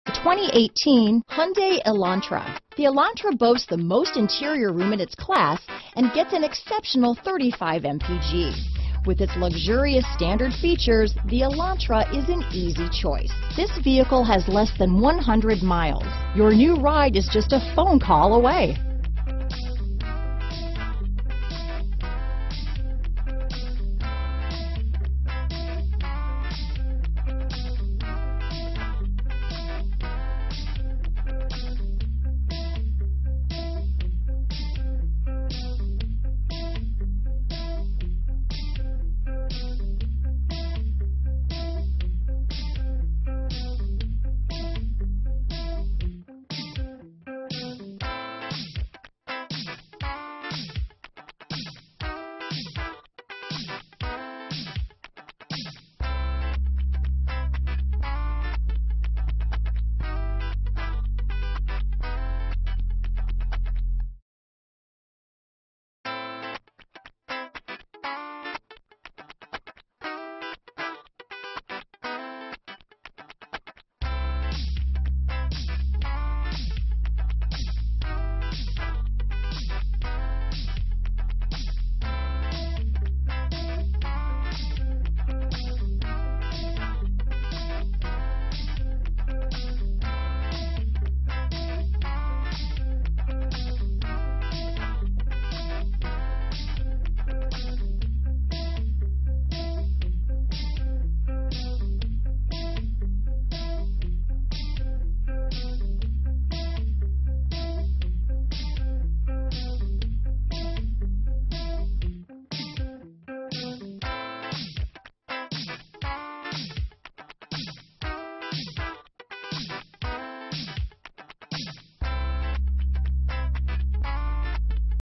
2018 Hyundai Elantra. The Elantra boasts the most interior room in its class and gets an exceptional 35 mpg. With its luxurious standard features, the Elantra is an easy choice. This vehicle has less than 100 miles. Your new ride is just a phone call away.